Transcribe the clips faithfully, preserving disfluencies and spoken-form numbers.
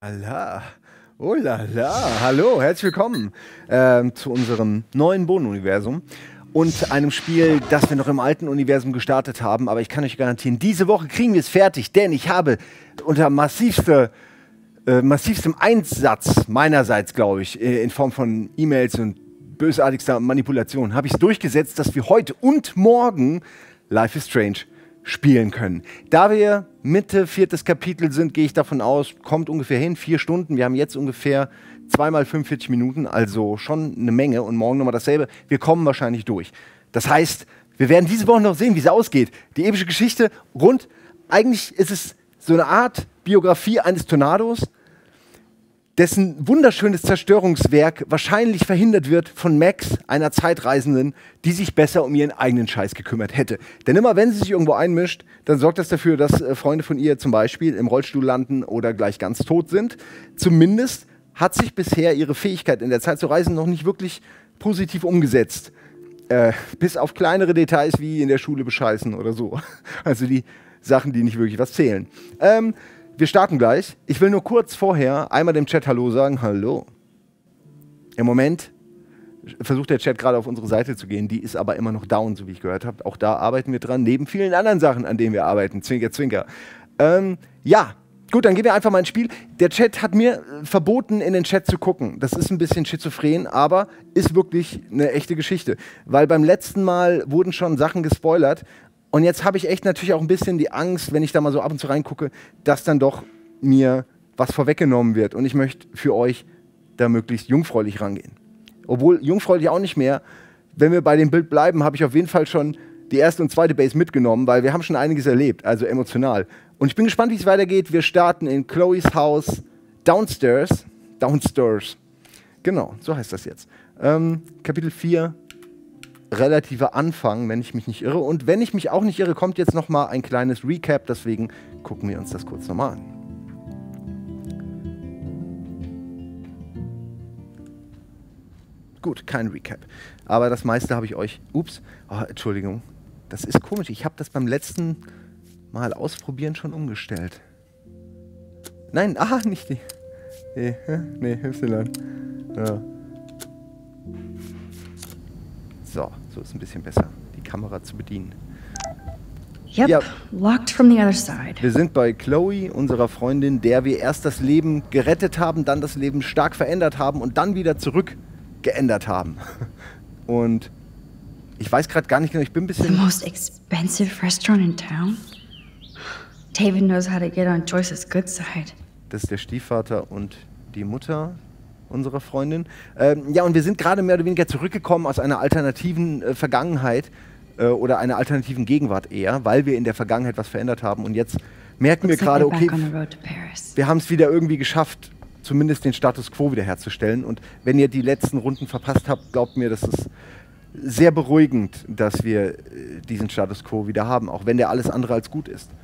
Allah. Oh la la. Hallo, herzlich willkommen ähm, zu unserem neuen Bohnen-Universum und einem Spiel, das wir noch im alten Universum gestartet haben. Aber ich kann euch garantieren, diese Woche kriegen wir es fertig, denn ich habe unter massivste, äh, massivstem Einsatz meinerseits, glaube ich, äh, in Form von E-Mails und bösartigster Manipulation, habe ich es durchgesetzt, dass wir heute und morgen Life is Strange spielen können. Da wir Mitte viertes Kapitel sind, gehe ich davon aus, kommt ungefähr hin, vier Stunden. Wir haben jetzt ungefähr zweimal fünfundvierzig Minuten, also schon eine Menge. Und morgen nochmal dasselbe. Wir kommen wahrscheinlich durch. Das heißt, wir werden diese Woche noch sehen, wie es ausgeht. Die epische Geschichte rund, eigentlich ist es so eine Art Biografie eines Tornados, dessen wunderschönes Zerstörungswerk wahrscheinlich verhindert wird von Max, einer Zeitreisenden, die sich besser um ihren eigenen Scheiß gekümmert hätte. Denn immer wenn sie sich irgendwo einmischt, dann sorgt das dafür, dass äh, Freunde von ihr zum Beispiel im Rollstuhl landen oder gleich ganz tot sind. Zumindest hat sich bisher ihre Fähigkeit, in der Zeit zu reisen, noch nicht wirklich positiv umgesetzt. Äh, bis auf kleinere Details wie in der Schule bescheißen oder so. Also die Sachen, die nicht wirklich was zählen. Ähm, Wir starten gleich. Ich will nur kurz vorher einmal dem Chat Hallo sagen. Hallo. Im Moment versucht der Chat gerade auf unsere Seite zu gehen. Die ist aber immer noch down, so wie ich gehört habe. Auch da arbeiten wir dran, neben vielen anderen Sachen, an denen wir arbeiten. Zwinker, zwinker. Ähm, ja, gut, dann gehen wir einfach mal ins Spiel. Der Chat hat mir verboten, in den Chat zu gucken. Das ist ein bisschen schizophren, aber ist wirklich eine echte Geschichte. Weil beim letzten Mal wurden schon Sachen gespoilert. Und jetzt habe ich echt natürlich auch ein bisschen die Angst, wenn ich da mal so ab und zu reingucke, dass dann doch mir was vorweggenommen wird. Und ich möchte für euch da möglichst jungfräulich rangehen. Obwohl jungfräulich auch nicht mehr. Wenn wir bei dem Bild bleiben, habe ich auf jeden Fall schon die erste und zweite Base mitgenommen, weil wir haben schon einiges erlebt, also emotional. Und ich bin gespannt, wie es weitergeht. Wir starten in Chloes Haus downstairs. Downstairs. Genau, so heißt das jetzt. Ähm, Kapitel vier. Relativer Anfang, wenn ich mich nicht irre. Und wenn ich mich auch nicht irre, kommt jetzt noch mal ein kleines Recap. Deswegen gucken wir uns das kurz noch mal an. Gut, kein Recap. Aber das meiste habe ich euch... Ups, oh, Entschuldigung. Das ist komisch. Ich habe das beim letzten Mal ausprobieren schon umgestellt. Nein, ah, nicht die. Nee, nee, Y. Ja. So, so ist ein bisschen besser, die Kamera zu bedienen. Yep, ja, locked from the other side. Wir sind bei Chloe, unserer Freundin, der wir erst das Leben gerettet haben, dann das Leben stark verändert haben und dann wieder zurück geändert haben. Und ich weiß gerade gar nicht genau, ich bin ein bisschen... The most expensive restaurant in town? David knows how to get on Joyce's good side. Das ist der Stiefvater und die Mutter unserer Freundin. Ähm, ja, und wir sind gerade mehr oder weniger zurückgekommen aus einer alternativen äh, Vergangenheit äh, oder einer alternativen Gegenwart eher, weil wir in der Vergangenheit was verändert haben. Und jetzt merken wir gerade, okay, wir haben es wieder irgendwie geschafft, zumindest den Status Quo wiederherzustellen. Und wenn ihr die letzten Runden verpasst habt, glaubt mir, das ist sehr beruhigend, dass wir äh, diesen Status Quo wieder haben, auch wenn der alles andere als gut ist.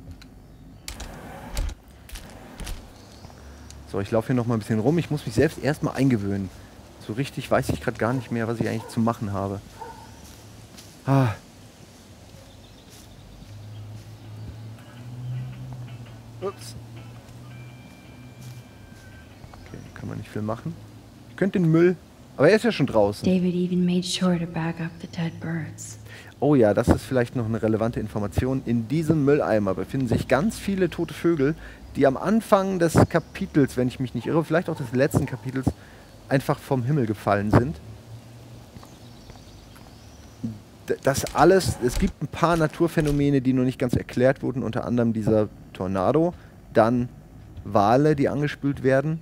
So, ich laufe hier noch mal ein bisschen rum. Ich muss mich selbst erstmal eingewöhnen. So richtig weiß ich gerade gar nicht mehr, was ich eigentlich zu machen habe. Ah. Ups. Okay, kann man nicht viel machen. Ich könnte den Müll... Aber er ist ja schon draußen. David even made sure to bag up the dead birds. Oh ja, das ist vielleicht noch eine relevante Information. In diesem Mülleimer befinden sich ganz viele tote Vögel, die am Anfang des Kapitels, wenn ich mich nicht irre, vielleicht auch des letzten Kapitels, einfach vom Himmel gefallen sind. Das alles, es gibt ein paar Naturphänomene, die noch nicht ganz erklärt wurden, unter anderem dieser Tornado, dann Wale, die angespült werden.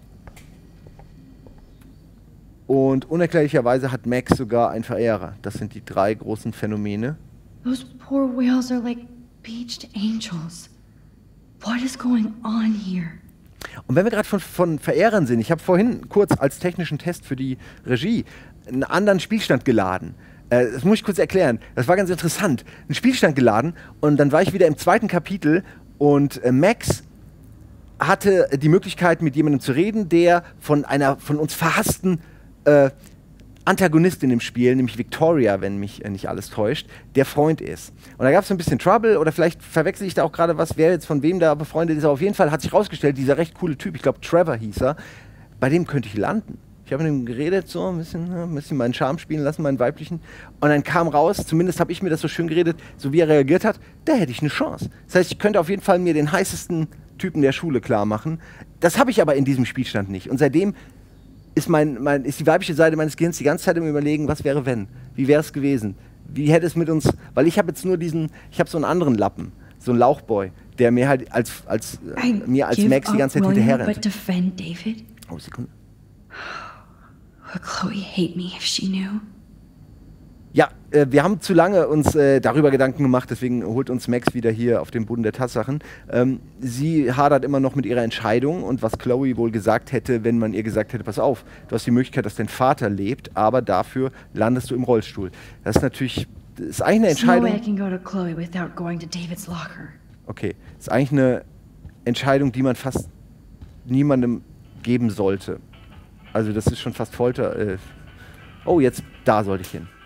Und unerklärlicherweise hat Max sogar einen Verehrer. Das sind die drei großen Phänomene. Those poor whales are like beached angels. What is going on here? Und wenn wir gerade von, von Verehrern sind, ich habe vorhin kurz als technischen Test für die Regie einen anderen Spielstand geladen. Äh, das muss ich kurz erklären. Das war ganz interessant. Einen Spielstand geladen und dann war ich wieder im zweiten Kapitel und äh, Max hatte die Möglichkeit, mit jemandem zu reden, der von einer von uns verhassten äh, Antagonist in dem Spiel, nämlich Victoria, wenn mich äh, nicht alles täuscht, der Freund ist. Und da gab es so ein bisschen Trouble, oder vielleicht verwechsel ich da auch gerade was, wer jetzt von wem da befreundet ist. Aber auf jeden Fall hat sich rausgestellt, dieser recht coole Typ, ich glaube Trevor hieß er, bei dem könnte ich landen. Ich habe mit ihm geredet, so ein bisschen, ein bisschen meinen Charme spielen lassen, meinen weiblichen. Und dann kam raus, zumindest habe ich mir das so schön geredet, so wie er reagiert hat, da hätte ich eine Chance. Das heißt, ich könnte auf jeden Fall mir den heißesten Typen der Schule klar machen. Das habe ich aber in diesem Spielstand nicht. Und seitdem ist, mein, mein, ist die weibliche Seite meines Gehirns die ganze Zeit im Überlegen, was wäre wenn? Wie wäre es gewesen? Wie hätte es mit uns, weil ich habe jetzt nur diesen, ich habe so einen anderen Lappen, so einen Lauchboy, der mir halt als, als, äh, mir als Max die ganze Zeit hinterherrennt. Defend David? Oh, Sekunde. Would Chloe hate me if she knew? Ja, äh, wir haben zu lange uns äh, darüber Gedanken gemacht, deswegen holt uns Max wieder hier auf den Boden der Tatsachen. Ähm, sie hadert immer noch mit ihrer Entscheidung und was Chloe wohl gesagt hätte, wenn man ihr gesagt hätte, pass auf, du hast die Möglichkeit, dass dein Vater lebt, aber dafür landest du im Rollstuhl. Das ist natürlich, das ist eigentlich eine Entscheidung... There's no way I can go to Chloe without going to David's locker. Okay, das ist eigentlich eine Entscheidung, die man fast niemandem geben sollte. Also das ist schon fast Folter. Äh oh, jetzt, da sollte ich hin.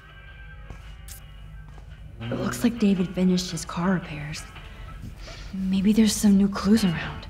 It looks like David finished his car repairs. Maybe there's some new clues around.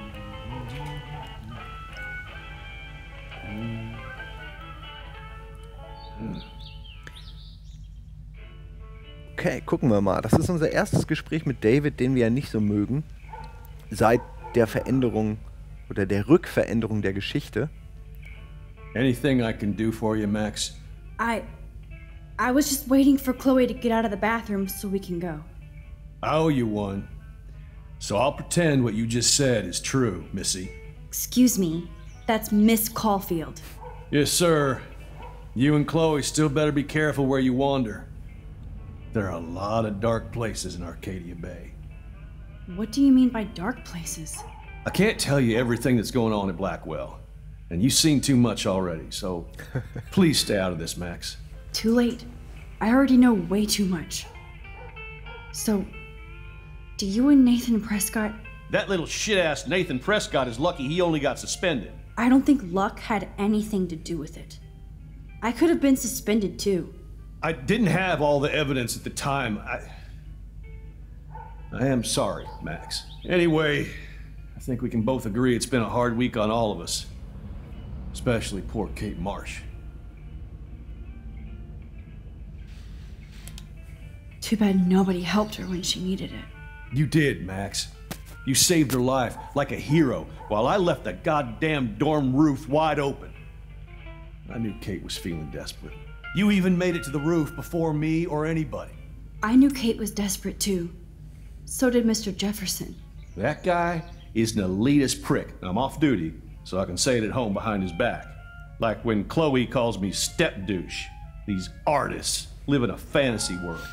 Okay, gucken wir mal. Das ist unser erstes Gespräch mit David, den wir ja nicht so mögen. Seit der Veränderung oder der Rückveränderung der Geschichte. Anything I can do for you, Max? I... I was just waiting for Chloe to get out of the bathroom so we can go. I owe you one. So I'll pretend what you just said is true, Missy. Excuse me, that's Miss Caulfield. Yes, sir. You and Chloe still better be careful where you wander. There are a lot of dark places in Arcadia Bay. What do you mean by dark places? I can't tell you everything that's going on at Blackwell. And you've seen too much already, so please stay out of this, Max. Too late. I already know way too much. So, do you and Nathan Prescott... That little shit-ass Nathan Prescott is lucky he only got suspended. I don't think luck had anything to do with it. I could have been suspended too. I didn't have all the evidence at the time. I... I am sorry, Max. Anyway, I think we can both agree it's been a hard week on all of us. Especially poor Kate Marsh. Too bad nobody helped her when she needed it. You did, Max. You saved her life like a hero while I left the goddamn dorm roof wide open. I knew Kate was feeling desperate. You even made it to the roof before me or anybody. I knew Kate was desperate too. So did Mister Jefferson. That guy is an elitist prick, and I'm off duty, so I can say it at home behind his back. Like when Chloe calls me step douche. These artists live in a fantasy world.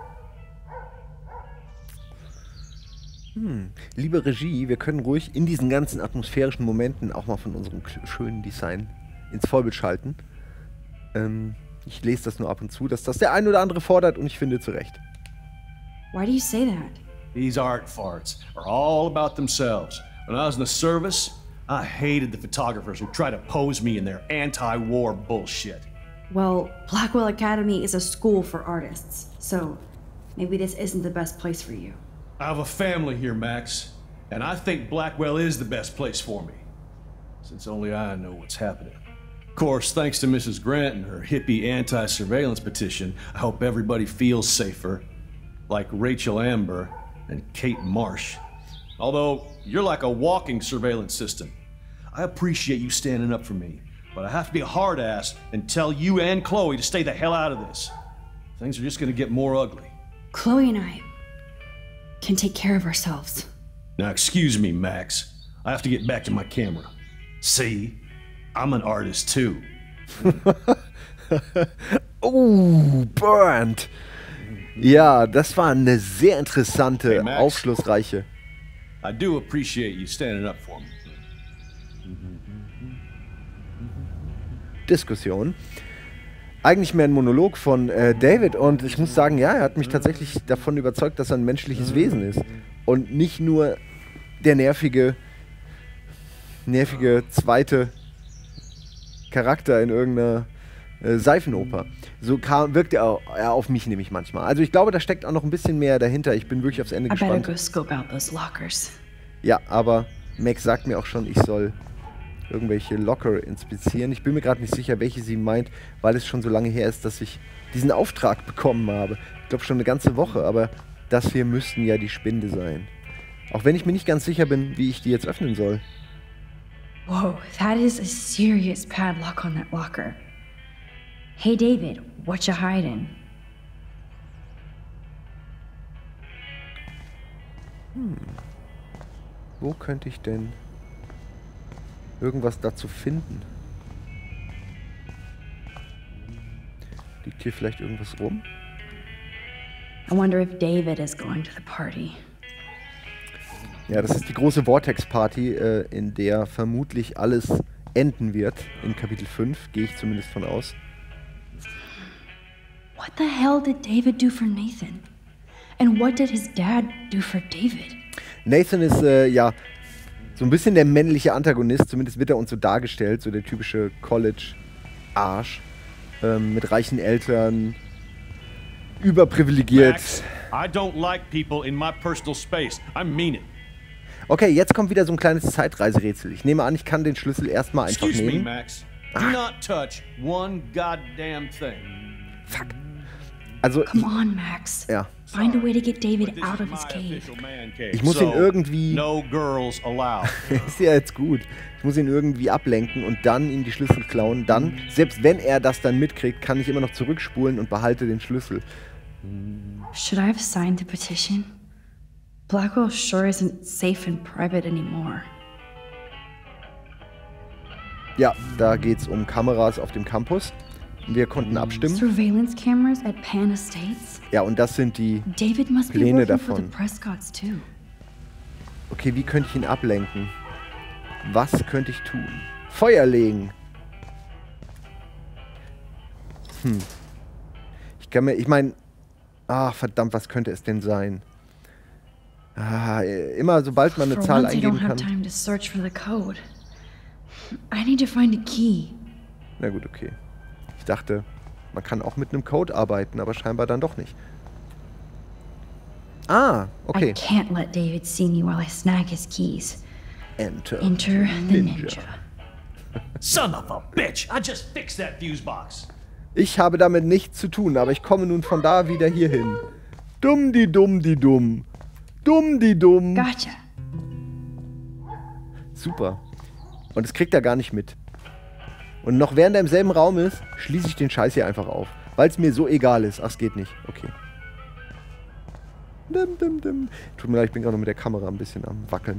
Hm. Liebe Regie, wir können ruhig in diesen ganzen atmosphärischen Momenten auch mal von unserem schönen Design ins Vollbild schalten. Ähm, ich lese das nur ab und zu, dass das der ein oder andere fordert und ich finde zu Recht. Why do you say that? These art farts are all about themselves. When I was in the service, I hated the photographers who try to pose me in their anti-war bullshit. Well, Blackwell Academy is a school for artists, so maybe this isn't the best place for you. I have a family here, Max, and I think Blackwell is the best place for me, since only I know what's happening. Of course, thanks to Missus Grant and her hippie anti-surveillance petition, I hope everybody feels safer, like Rachel Amber and Kate Marsh. Although, you're like a walking surveillance system. I appreciate you standing up for me, but I have to be a hard ass and tell you and Chloe to stay the hell out of this. Things are just gonna get more ugly. Chloe and I can take care of ourselves. Now, excuse me, Max. I have to get back to my camera. See? I'm an artist too. Oh, burned. Ja, das war eine sehr interessante, Hey, Max. aufschlussreiche I do appreciate you standing up for me. Diskussion. Eigentlich mehr ein Monolog von äh, David und ich muss sagen, ja, er hat mich tatsächlich davon überzeugt, dass er ein menschliches Wesen ist und nicht nur der nervige, nervige zweite Charakter in irgendeiner äh, Seifenoper. So kam, wirkt er, auch, er auf mich nämlich manchmal. Also ich glaube, da steckt auch noch ein bisschen mehr dahinter. Ich bin wirklich aufs Ende I better gespannt. go scope out those lockers. Ja, aber Max sagt mir auch schon, ich soll irgendwelche Locker inspizieren. Ich bin mir gerade nicht sicher, welche sie meint, weil es schon so lange her ist, dass ich diesen Auftrag bekommen habe. Ich glaube schon eine ganze Woche, aber das hier müssten ja die Spinde sein. Auch wenn ich mir nicht ganz sicher bin, wie ich die jetzt öffnen soll. Whoa, that is a serious padlock on that locker. Hey David, what you hiding? Hm. Wo könnte ich denn irgendwas dazu finden? Liegt hier vielleicht irgendwas rum? I wonder if David is going to the party. Ja, das ist die große Vortex-Party, äh, in der vermutlich alles enden wird. In Kapitel fünf, gehe ich zumindest von aus. What the hell did David do for Nathan? And what did his dad do for David? Nathan ist, äh, ja, so ein bisschen der männliche Antagonist. Zumindest wird er uns so dargestellt. So der typische College-Arsch. Ähm, mit reichen Eltern. Überprivilegiert. Max, I don't like people in my personal space. I mean it. Okay, jetzt kommt wieder so ein kleines Zeitreiserätsel. Ich nehme an, ich kann den Schlüssel erstmal einfach Excuse me, nehmen. Max. Do not touch one goddamn thing. Fuck. Also, Come on, Max. ja. Find a way to get David This out is of his my cave. official man cave. Ich muss ihn So, irgendwie- No girls allowed. Ist ja jetzt gut. Ich muss ihn irgendwie ablenken und dann ihm die Schlüssel klauen. Dann, selbst wenn er das dann mitkriegt, kann ich immer noch zurückspulen und behalte den Schlüssel. Should I have signed the petition? Blackwell sure isn't safe and private anymore. Ja, da geht's um Kameras auf dem Campus. Wir konnten abstimmen. Surveillance cameras at Pan Estates? Ja, und das sind die... David must be Pläne working for the davon. Prescotts too. Okay, wie könnte ich ihn ablenken? Was könnte ich tun? Feuer legen. Hm. Ich kann mir... Ich meine... Ach, verdammt, was könnte es denn sein? Ah, immer sobald man eine For Zahl once I don't eingeben have kann... time to search for the code. I need to find a key. Na gut, okay. Ich dachte, man kann auch mit einem Code arbeiten, aber scheinbar dann doch nicht. Ah, I okay. can't let David see me while I snag his keys. Enter. Enter the ninja. Son of a bitch! I just fixed that fuse box. Ich habe damit nichts zu tun, aber ich komme nun von da wieder hierhin. Dumm die dumm die dumm. Dumm die dumm. Gotcha. Super. Und das kriegt er gar nicht mit. Und noch während er im selben Raum ist, schließe ich den Scheiß hier einfach auf. Weil es mir so egal ist. Ach, es geht nicht. Okay. Dim, dim, dim. Tut mir leid, ich bin gerade noch mit der Kamera ein bisschen am Wackeln.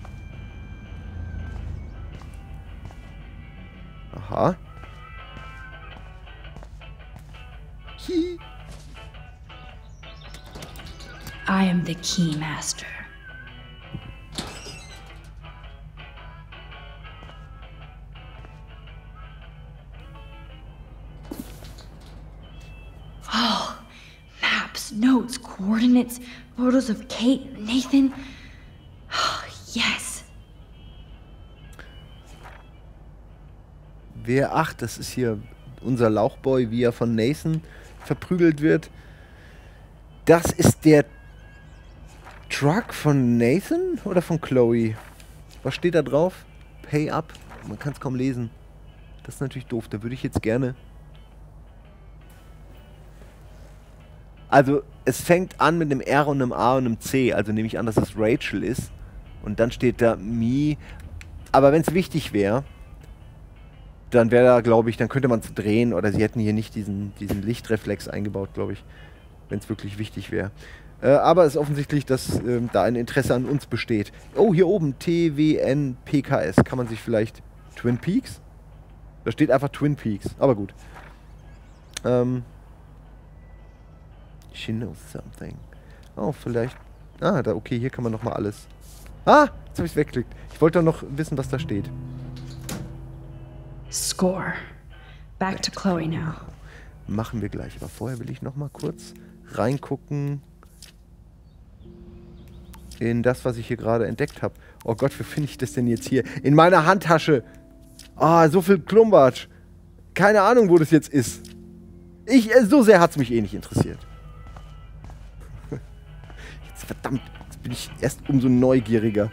Aha. Hi. I am the key master. Oh, maps, notes, coordinates, photos of Kate, Nathan. Oh, yes. Wer, ach, das ist hier unser Lauchboy, wie er von Nathan verprügelt wird. Das ist der Truck von Nathan oder von Chloe? Was steht da drauf? Pay up. Man kann es kaum lesen. Das ist natürlich doof. Da würde ich jetzt gerne... Also, es fängt an mit einem R und einem A und einem C. Also nehme ich an, dass es Rachel ist. Und dann steht da Me. Aber wenn es wichtig wäre, dann wäre da, glaube ich, dann könnte man es drehen. Oder sie hätten hier nicht diesen, diesen Lichtreflex eingebaut, glaube ich. Wenn es wirklich wichtig wäre. Äh, aber es ist offensichtlich, dass äh, da ein Interesse an uns besteht. Oh, hier oben, T W N P K S. Kann man sich vielleicht... Twin Peaks? Da steht einfach Twin Peaks. Aber gut. Ähm... She knows something. Oh, vielleicht... Ah, da, okay, hier kann man nochmal alles... Ah, jetzt habe ich es weggeklickt. Ich wollte doch noch wissen, was da steht. Score. Back to Chloe now. Machen wir gleich. Aber vorher will ich nochmal kurz reingucken in das, was ich hier gerade entdeckt habe. Oh Gott, wie finde ich das denn jetzt hier? In meiner Handtasche. Ah, so viel Klumbatsch. keine Ahnung, wo das jetzt ist. Ich, äh, so sehr hat es mich eh nicht interessiert. Jetzt, verdammt, jetzt bin ich erst umso neugieriger.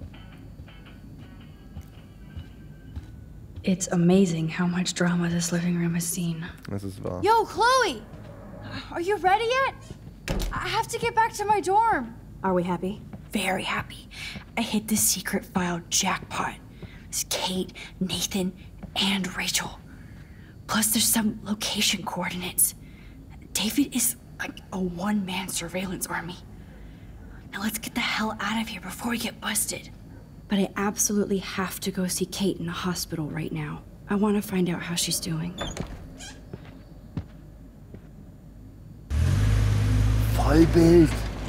It's amazing how much drama this living room has seen. Das ist wahr. Yo, Chloe! Are you ready yet? I have to get back to my dorm. Are we happy? Very happy. I hit the secret file jackpot. It's Kate, Nathan, and Rachel. Plus there's some location coordinates. David is like a one-man surveillance army. Now let's get the hell out of here before we get busted. But I absolutely have to go see Kate in the hospital right now. I want to find out how she's doing. Vollbild.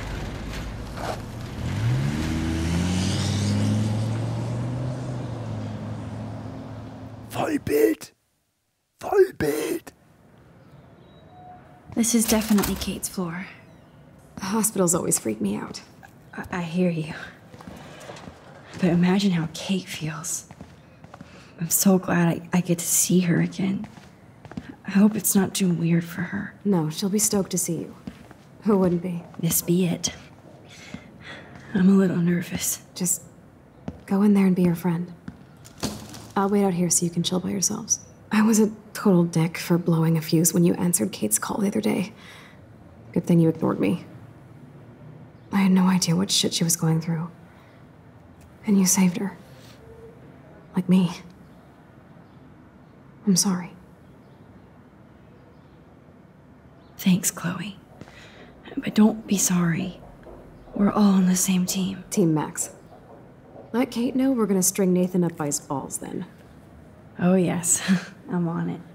Vollbild. Vollbild. This is definitely Kate's floor. Hospitals always freak me out. I, I hear you. But imagine how Kate feels. I'm so glad I, I get to see her again. I hope it's not too weird for her. No, she'll be stoked to see you. Who wouldn't be? This be it. I'm a little nervous. Just go in there and be your friend. I'll wait out here so you can chill by yourselves. I was a total dick for blowing a fuse when you answered Kate's call the other day. Good thing you ignored me. I had no idea what shit she was going through. And you saved her. Like me. I'm sorry. Thanks, Chloe. But don't be sorry. We're all on the same team. Team Max. Let Kate know we're gonna string Nathan up by his balls then. Oh yes, I'm on it.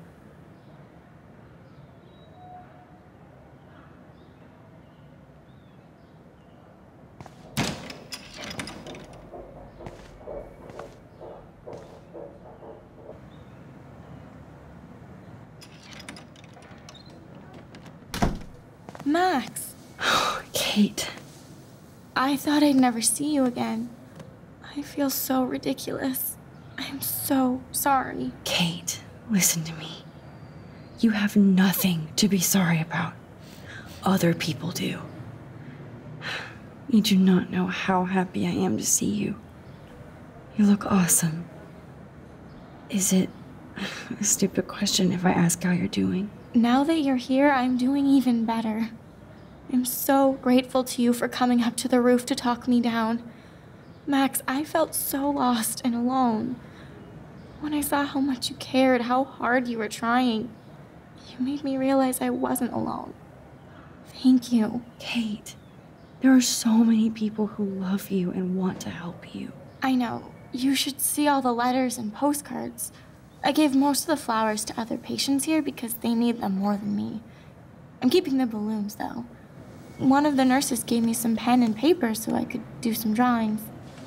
Max! Kate. I thought I'd never see you again. I feel so ridiculous. I'm so sorry. Kate, listen to me. You have nothing to be sorry about. Other people do. You do not know how happy I am to see you. You look awesome. Is it a stupid question if I ask how you're doing? Now that you're here, I'm doing even better. I'm so grateful to you for coming up to the roof to talk me down. Max, I felt so lost and alone. When I saw how much you cared, how hard you were trying, you made me realize I wasn't alone. Thank you. Kate, there are so many people who love you and want to help you. I know. You should see all the letters and postcards. I gave most of the flowers to other patients here because they need them more than me. I'm keeping the balloons, though. One of the nurses gave me some pen and paper so I could do some drawings.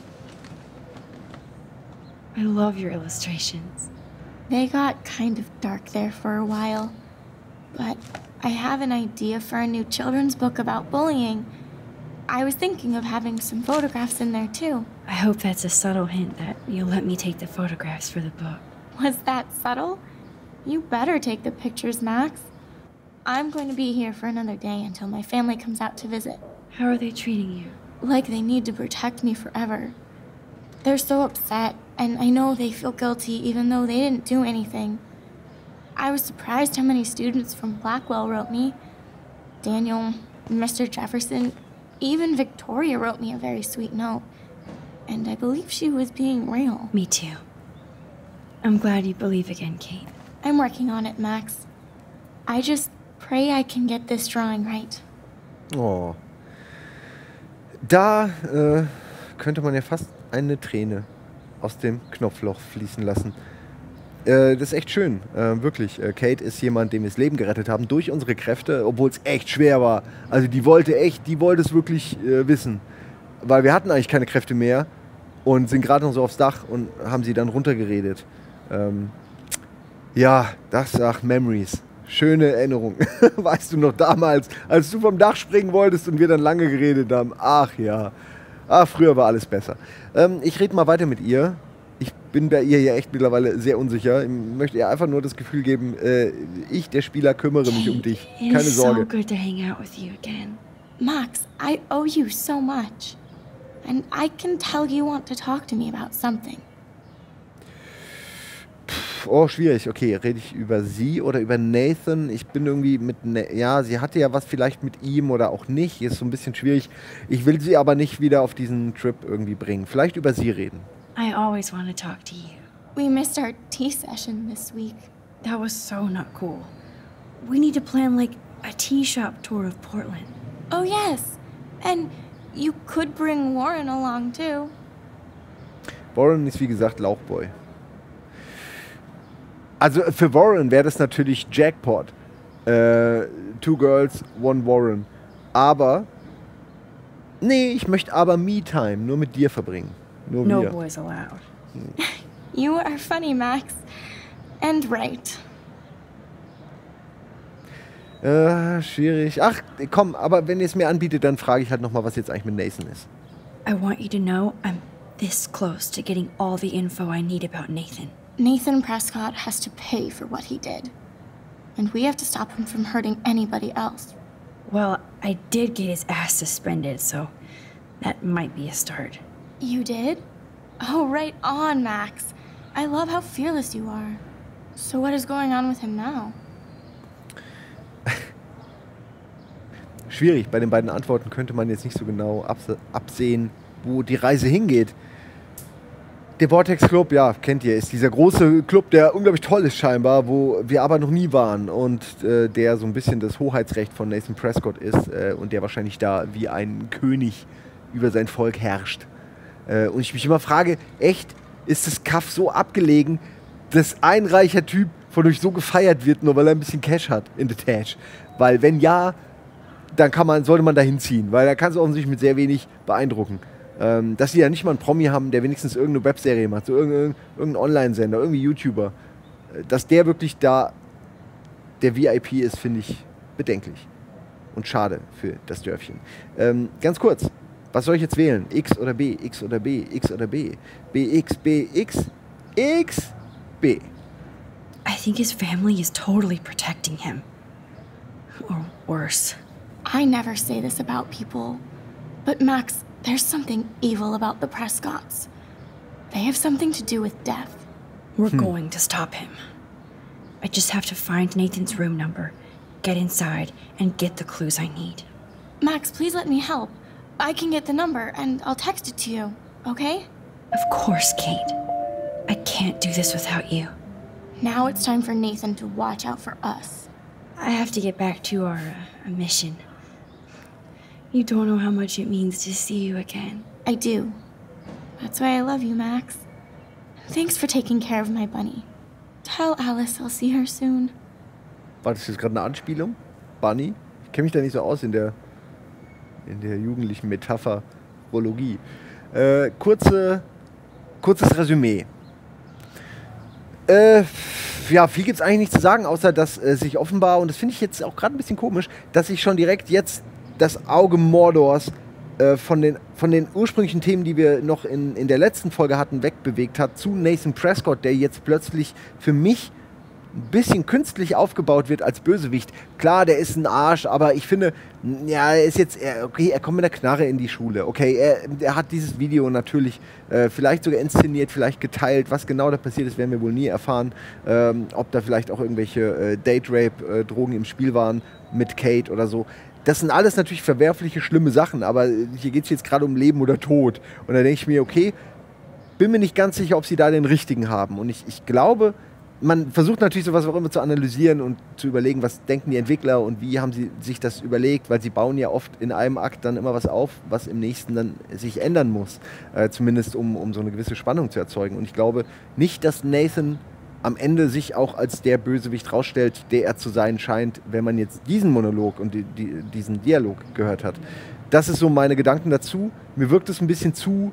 I love your illustrations. They got kind of dark there for a while. But I have an idea for a new children's book about bullying. I was thinking of having some photographs in there, too. I hope that's a subtle hint that you'll let me take the photographs for the book. Was that subtle? You better take the pictures, Max. I'm going to be here for another day until my family comes out to visit. How are they treating you? Like they need to protect me forever. They're so upset, and I know they feel guilty even though they didn't do anything. I was surprised how many students from Blackwell wrote me. Daniel, Mister Jefferson, even Victoria wrote me a very sweet note. And I believe she was being real. Me too. I'm glad you believe again, Kate. I'm working on it, Max. I just pray I can get this drawing right. Oh. Da äh, könnte man ja fast eine Träne aus dem Knopfloch fließen lassen. Äh, das ist echt schön, äh, wirklich. Äh, Kate ist jemand, dem wir das Leben gerettet haben durch unsere Kräfte, obwohl es echt schwer war. Also die wollte echt, die wollte es wirklich äh, wissen. Weil wir hatten eigentlich keine Kräfte mehr und sind gerade noch so aufs Dach und haben sie dann runtergeredet. Ähm, ja, das sagt Memories. Schöne Erinnerung. Weißt du noch damals, als du vom Dach springen wolltest und wir dann lange geredet haben? Ach ja. Ach, früher war alles besser. Ähm, ich rede mal weiter mit ihr. Ich bin bei ihr ja echt mittlerweile sehr unsicher. Ich möchte ihr einfach nur das Gefühl geben, äh, ich, der Spieler, kümmere mich um dich. Keine It is Sorge. so good to hang out with you again. Max, I owe you so much. And I can tell you want to talk to me about something. Oh, schwierig. Okay, rede ich über sie oder über Nathan? Ich bin irgendwie mit... Na ja, sie hatte ja was vielleicht mit ihm oder auch nicht. Ist so ein bisschen schwierig. Ich will sie aber nicht wieder auf diesen Trip irgendwie bringen. Vielleicht über sie reden. I always want to talk to you. We missed our tea session this week. That was so not cool. We need to plan like a tea shop tour of Portland. Oh, yes. And you could bring Warren along, too. Warren ist wie gesagt Lauchboy. Also für Warren wäre das natürlich Jackpot. Äh, two Girls, One Warren. Aber, nee, ich möchte aber Me-Time nur mit dir verbringen. Nur No wir. boys allowed. You are funny, Max. And right. Äh, schwierig. Ach, komm, aber wenn ihr es mir anbietet, dann frage ich halt nochmal, was jetzt eigentlich mit Nathan ist. I want you to know I'm this close to getting all the info I need about Nathan. Nathan Prescott has to pay for what he did. And we have to stop him from hurting anybody else. Well, I did get his ass suspended, so that might be a start. You did? Oh, right on, Max. I love how fearless you are. So what is going on with him now? Schwierig. Bei den beiden Antworten könnte man jetzt nicht so genau abse absehen, wo die Reise hingeht. Der Vortex Club, ja, kennt ihr, ist dieser große Club, der unglaublich toll ist scheinbar, wo wir aber noch nie waren und äh, der so ein bisschen das Hoheitsrecht von Nathan Prescott ist äh, und der wahrscheinlich da wie ein König über sein Volk herrscht. Äh, und ich mich immer frage, echt, ist das Kaff so abgelegen, dass ein reicher Typ von euch so gefeiert wird, nur weil er ein bisschen Cash hat in the Tash? Weil wenn ja, dann kann man, sollte man da hinziehen, weil da kann es offensichtlich mit sehr wenig beeindrucken. Ähm, dass sie ja nicht mal einen Promi haben, der wenigstens irgendeine Webserie macht, so irgendein, irgendein Online-Sender, irgendwie YouTuber. Dass der wirklich da der V I P ist, finde ich bedenklich. Und schade für das Dörfchen. Ähm, ganz kurz, was soll ich jetzt wählen? X oder B? X oder B? X oder B? B, X, B, X, X, B. I think his family is totally protecting him. Or worse. I never say this about people, but Max, there's something evil about the Prescotts. They have something to do with death. We're going to stop him. I just have to find Nathan's room number, get inside, and get the clues I need. Max, please let me help. I can get the number, and I'll text it to you, okay? Of course, Kate. I can't do this without you. Now it's time for Nathan to watch out for us. I have to get back to our uh, mission. You don't know how much it means to see you again. I do. That's why I love you, Max. Thanks for taking care of my bunny. Tell Alice I'll see her soon. War das jetzt gerade eine Anspielung? Bunny? Ich kenne mich da nicht so aus in der, in der jugendlichen Metapherologie. Äh, kurze, kurzes Resümee. Äh, ja, viel gibt es eigentlich nicht zu sagen, außer dass äh, sich offenbar, und das finde ich jetzt auch gerade ein bisschen komisch, dass sich schon direkt jetzt das Auge Mordors äh, von, den, von den ursprünglichen Themen, die wir noch in, in der letzten Folge hatten, wegbewegt hat zu Nathan Prescott, der jetzt plötzlich für mich ein bisschen künstlich aufgebaut wird als Bösewicht. Klar, der ist ein Arsch, aber ich finde, ja, er ist jetzt, er, okay, er kommt mit der Knarre in die Schule, okay, er, er hat dieses Video natürlich äh, vielleicht sogar inszeniert, vielleicht geteilt, was genau da passiert ist, werden wir wohl nie erfahren, ähm, ob da vielleicht auch irgendwelche äh, Date-Rape-Drogen im Spiel waren mit Kate oder so. Das sind alles natürlich verwerfliche, schlimme Sachen, aber hier geht es jetzt gerade um Leben oder Tod. Und da denke ich mir, okay, bin mir nicht ganz sicher, ob sie da den richtigen haben. Und ich, ich glaube, man versucht natürlich sowas auch immer zu analysieren und zu überlegen, was denken die Entwickler und wie haben sie sich das überlegt, weil sie bauen ja oft in einem Akt dann immer was auf, was im nächsten dann sich ändern muss, äh, zumindest um, um so eine gewisse Spannung zu erzeugen. Und ich glaube nicht, dass Nathan am Ende sich auch als der Bösewicht rausstellt, der er zu sein scheint, wenn man jetzt diesen Monolog und die, die, diesen Dialog gehört hat. Das ist so meine Gedanken dazu. Mir wirkt es ein bisschen zu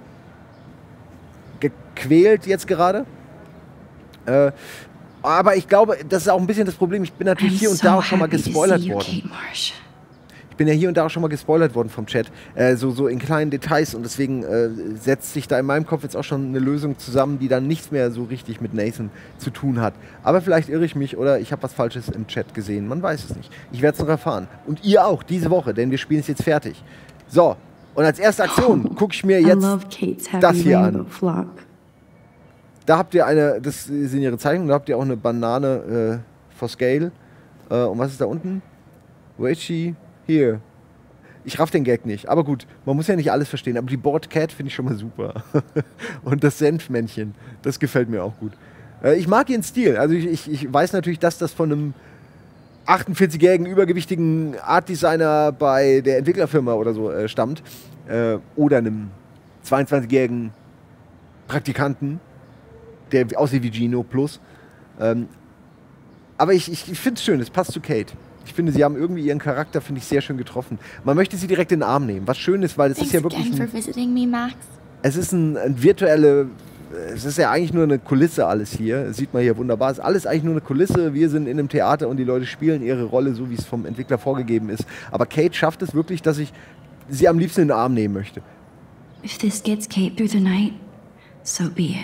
gequält jetzt gerade. Äh, aber ich glaube, das ist auch ein bisschen das Problem. Ich bin natürlich I'm hier und so da auch schon mal happy to gespoilert see you, worden. Kate Marsh. Ich bin ja hier und da auch schon mal gespoilert worden vom Chat, äh, so, so in kleinen Details und deswegen äh, setzt sich da in meinem Kopf jetzt auch schon eine Lösung zusammen, die dann nichts mehr so richtig mit Nathan zu tun hat. Aber vielleicht irre ich mich oder ich habe was Falsches im Chat gesehen, man weiß es nicht. Ich werde es noch erfahren. Und ihr auch, diese Woche, denn wir spielen es jetzt fertig. So, und als erste Aktion gucke ich mir jetzt das hier an. Flock. Da habt ihr eine, das sind ihre Zeichnungen, da habt ihr auch eine Banane äh, for Scale. Äh, und was ist da unten? Weichi, hier. Ich raff den Gag nicht, aber gut, man muss ja nicht alles verstehen. Aber die Board Cat finde ich schon mal super. Und das Senfmännchen, das gefällt mir auch gut. Äh, ich mag ihren Stil. Also ich, ich, ich weiß natürlich, dass das von einem achtundvierzigjährigen, übergewichtigen Art-Designer bei der Entwicklerfirma oder so äh, stammt. Äh, oder einem zweiundzwanzigjährigen Praktikanten, der aussieht wie Gino plus. Ähm, aber ich, ich, ich finde es schön, es passt zu Kate. Ich finde, sie haben irgendwie ihren Charakter, finde ich, sehr schön getroffen. Man möchte sie direkt in den Arm nehmen, was schön ist, weil es ist ja wirklich ein, for visiting me, Max. es ist ein, ein virtuelle, es ist ja eigentlich nur eine Kulisse alles hier, das sieht man hier wunderbar, es ist alles eigentlich nur eine Kulisse, wir sind in einem Theater und die Leute spielen ihre Rolle, so wie es vom Entwickler vorgegeben ist. Aber Kate schafft es wirklich, dass ich sie am liebsten in den Arm nehmen möchte. If this gets Kate through the night, so be it.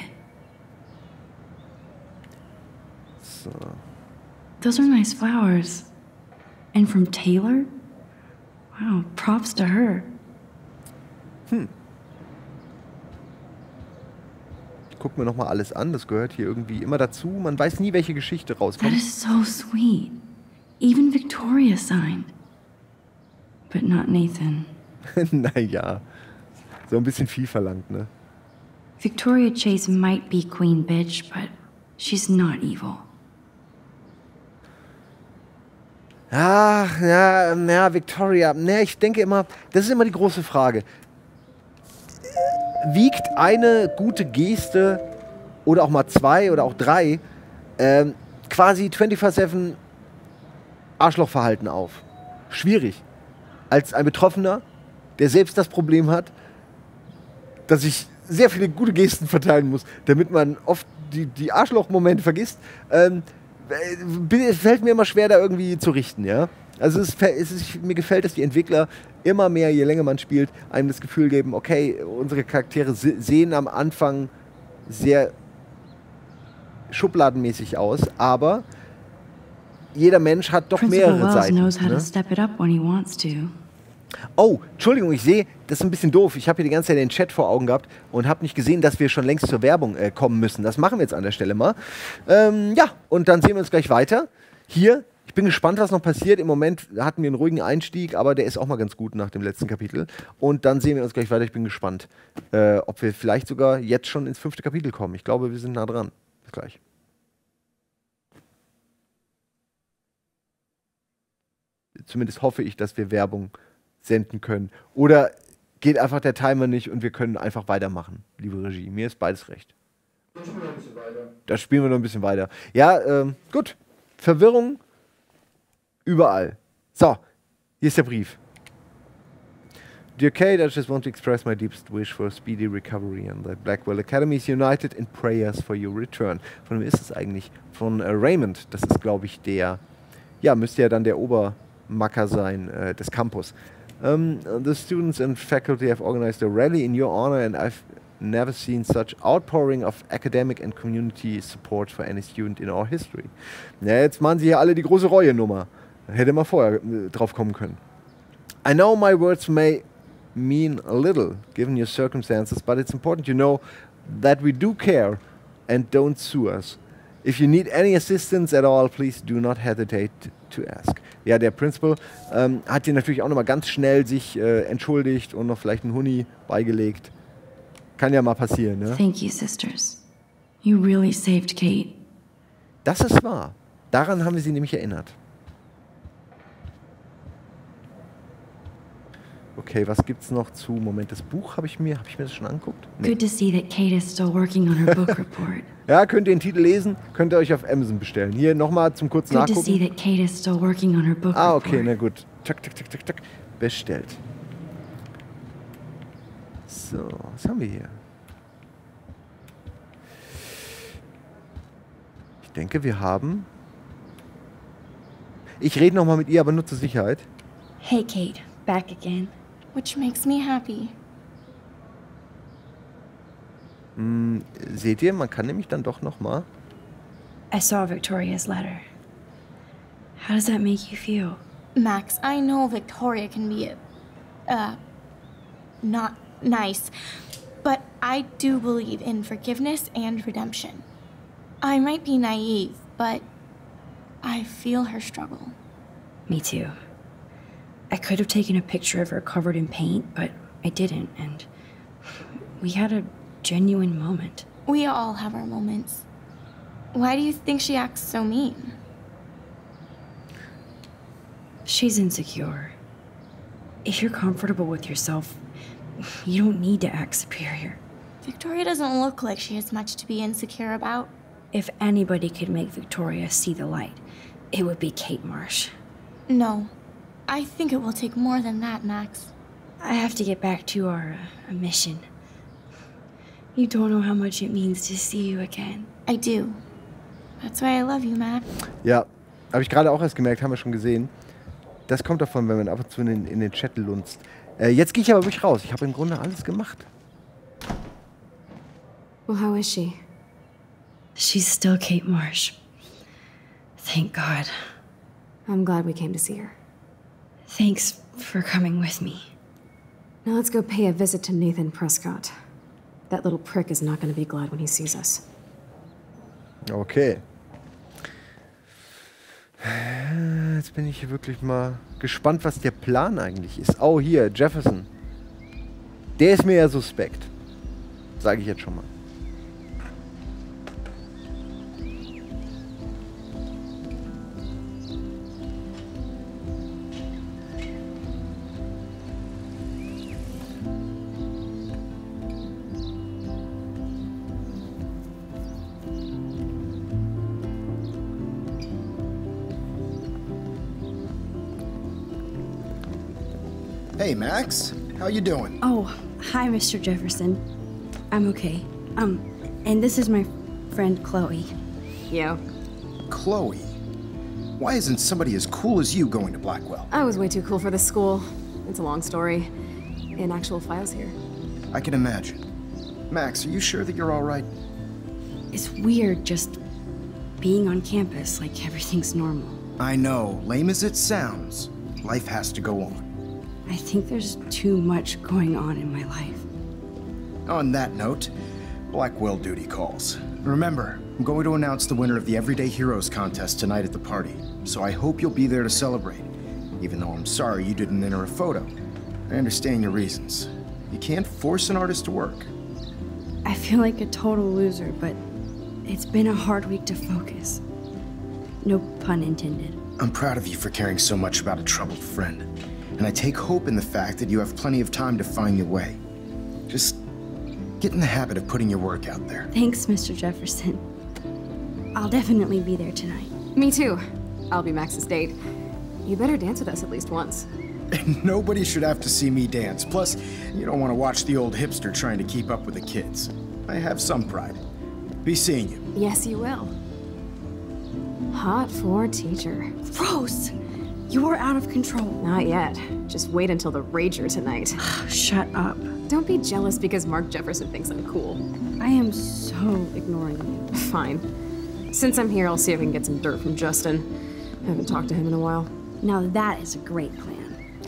So. Those are nice flowers. And from Taylor? Wow, props to her. Hm. Ich guck mir nochmal alles an, das gehört hier irgendwie immer dazu. Man weiß nie, welche Geschichte That rauskommt. is so sweet. Even Victoria signed. But not Nathan. Naja, so ein bisschen viel verlangt, ne? Victoria Chase might be Queen Bitch, but she's not evil. Ach, ja, ja, Victoria. Ne, ich denke immer, das ist immer die große Frage. Wiegt eine gute Geste oder auch mal zwei oder auch drei ähm, quasi vierundzwanzig sieben Arschlochverhalten auf? Schwierig. Als ein Betroffener, der selbst das Problem hat, dass ich sehr viele gute Gesten verteilen muss, damit man oft die, die Arschloch-Momente vergisst, ähm, es fällt mir immer schwer, da irgendwie zu richten, ja. Also es, es ist, mir gefällt, dass die Entwickler immer mehr, je länger man spielt, einem das Gefühl geben, okay, unsere Charaktere se sehen am Anfang sehr schubladenmäßig aus, aber jeder Mensch hat doch Principal mehrere Wells Seiten. knows how Ne? to step it up when he wants to. Oh, Entschuldigung, ich sehe, das ist ein bisschen doof. Ich habe hier die ganze Zeit den Chat vor Augen gehabt und habe nicht gesehen, dass wir schon längst zur Werbung äh, kommen müssen. Das machen wir jetzt an der Stelle mal. Ähm, ja, und dann sehen wir uns gleich weiter. Hier, ich bin gespannt, was noch passiert. Im Moment hatten wir einen ruhigen Einstieg, aber der ist auch mal ganz gut nach dem letzten Kapitel. Und dann sehen wir uns gleich weiter. Ich bin gespannt, äh, ob wir vielleicht sogar jetzt schon ins fünfte Kapitel kommen. Ich glaube, wir sind nah dran. Bis gleich. Zumindest hoffe ich, dass wir Werbung senden können. Oder geht einfach der Timer nicht und wir können einfach weitermachen, liebe Regie. Mir ist beides recht. Dann spielen wir noch ein bisschen weiter. Da spielen wir noch ein bisschen weiter. Ja, ähm, gut. Verwirrung überall. So, hier ist der Brief. Dear Kate, I just want to express my deepest wish for a speedy recovery and that Blackwell Academy is united in prayers for your return. Von wem ist es eigentlich? Von äh, Raymond. Das ist, glaube ich, der, ja, müsste ja dann der Obermacker sein äh, des Campus. Um, the students and faculty have organized a rally in your honor and I've never seen such outpouring of academic and community support for any student in our history. Ja, jetzt machen sie hier alle die große Reue-Nummer. Hätte man vorher äh, drauf kommen können. I know my words may mean a little, given your circumstances, but it's important you know that we do care and don't sue us. If you need any assistance at all, please do not hesitate to ask. Ja, der Principal ähm, hat hier natürlich auch nochmal ganz schnell sich äh, entschuldigt und noch vielleicht einen Huni beigelegt. Kann ja mal passieren, ne? Thank you, sisters. You really saved Kate. Das ist wahr. Daran haben wir sie nämlich erinnert. Okay, was gibt's noch zu? Moment, das Buch habe ich mir, habe ich mir das schon angeguckt? Nee. Good to see that Kate is still working on her book report. Ja, könnt ihr den Titel lesen, könnt ihr euch auf Amazon bestellen. Hier nochmal zum kurzen Good to see Nachgucken. that Kate is still working on her book Ah, report. okay, na gut. Tschak, tschak, tschak, tschak, tschak. Bestellt. So, was haben wir hier? Ich denke, wir haben... Ich rede nochmal mit ihr, aber nur zur Sicherheit. Hey, Kate. back again. Which makes me happy. Hm, seht ihr, man kann nämlich dann doch noch mal. I saw Victoria's letter. How does that make you feel? Max, I know Victoria can be, uh, not nice, but I do believe in forgiveness and redemption. I might be naive, but I feel her struggle. Me too. I could have taken a picture of her covered in paint, but I didn't, and we had a genuine moment. We all have our moments. Why do you think she acts so mean? She's insecure. If you're comfortable with yourself, you don't need to act superior. Victoria doesn't look like she has much to be insecure about. If anybody could make Victoria see the light, it would be Kate Marsh. No. I think it will take more than that, Max. I have to get back to our uh, mission. You don't know how much it means to see you again. I do. That's why I love you, Max. Ja, habe ich gerade auch erst gemerkt, haben wir schon gesehen. Das kommt davon, wenn man ab und zu in den, in den Chat lunzt. Äh, jetzt gehe ich aber wirklich raus. Ich habe im Grunde alles gemacht. Well, how is she? She's still Kate Marsh. Thank God. I'm glad we came to see her. Thanks for coming with me. Now let's go pay a visit to Nathan Prescott. That little prick is not going to be glad when he sees us. Okay. Jetzt bin ich hier wirklich mal gespannt, was der Plan eigentlich ist. Oh, hier, Jefferson. Der ist mir ja suspekt. Sage ich jetzt schon mal. Hey, Max. How you doing? Oh, hi, Mister Jefferson. I'm okay. Um, and this is my friend Chloe. Yo. Chloe? Why isn't somebody as cool as you going to Blackwell? I was way too cool for this school. It's a long story. In actual files here. I can imagine. Max, are you sure that you're all right? It's weird just being on campus like everything's normal. I know. Lame as it sounds, life has to go on. I think there's too much going on in my life. On that note, Blackwell duty calls. Remember, I'm going to announce the winner of the Everyday Heroes contest tonight at the party, so I hope you'll be there to celebrate, even though I'm sorry you didn't enter a photo. I understand your reasons. You can't force an artist to work. I feel like a total loser, but it's been a hard week to focus. No pun intended. I'm proud of you for caring so much about a troubled friend. And I take hope in the fact that you have plenty of time to find your way. Just get in the habit of putting your work out there. Thanks, Mister Jefferson. I'll definitely be there tonight. Me too. I'll be Max's date. You better dance with us at least once. Nobody should have to see me dance. Plus, you don't want to watch the old hipster trying to keep up with the kids. I have some pride. Be seeing you. Yes, you will. Hot for teacher. Rose! You're out of control. Not yet. Just wait until the Rager tonight. Shut up. Don't be jealous because Mark Jefferson thinks I'm cool. I am so ignoring you. Fine. Since I'm here, I'll see if I can get some dirt from Justin. I haven't talked to him in a while. Now that is a great plan.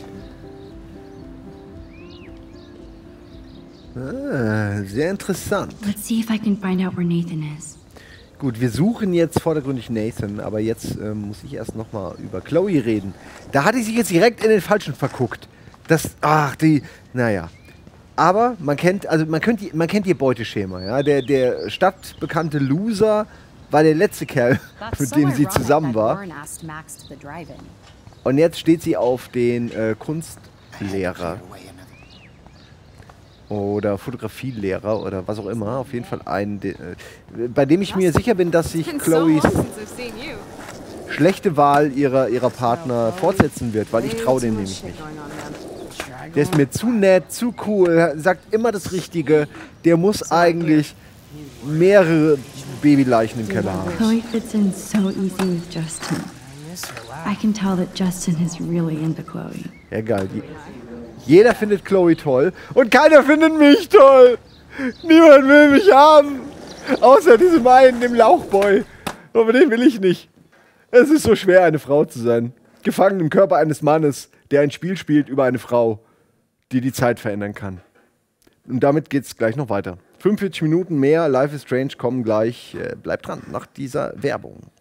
Ah, sehr interessant. Let's see if I can find out where Nathan is. Gut, wir suchen jetzt vordergründig Nathan, aber jetzt ähm, muss ich erst nochmal über Chloe reden. Da hatte ich sich jetzt direkt in den Falschen verguckt. Das, ach, die, naja. Aber man kennt, also man kennt, man kennt ihr Beuteschema, ja. Der, der stadtbekannte Loser war der letzte Kerl, mit dem sie zusammen war. Und jetzt steht sie auf den äh, Kunstlehrer. Oder Fotografielehrer oder was auch immer. Auf jeden Fall einen, de, äh, bei dem ich mir sicher bin, dass sich Chloes schlechte Wahl ihrer, ihrer Partner fortsetzen wird, weil ich traue dem nämlich nicht. Der ist mir zu nett, zu cool, sagt immer das Richtige. Der muss eigentlich mehrere Babyleichen im Keller haben. Chloe fits in so easy with Justin. I can tell that Justin is really into Chloe. Ja, geil. Jeder findet Chloe toll und keiner findet mich toll. Niemand will mich haben. Außer diesem einen, dem Lauchboy. Aber den will ich nicht. Es ist so schwer, eine Frau zu sein. Gefangen im Körper eines Mannes, der ein Spiel spielt über eine Frau, die die Zeit verändern kann. Und damit geht's gleich noch weiter. fünfundvierzig Minuten mehr Life is Strange kommen gleich. Äh, bleibt dran nach dieser Werbung.